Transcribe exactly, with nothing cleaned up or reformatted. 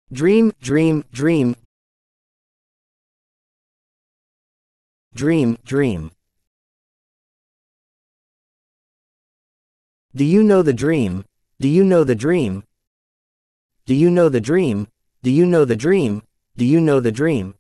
dream, dream, dream. Dream, dream. Do you know the dream? Do you know the dream? Do you know the dream? Do you know the dream? Do you know the dream?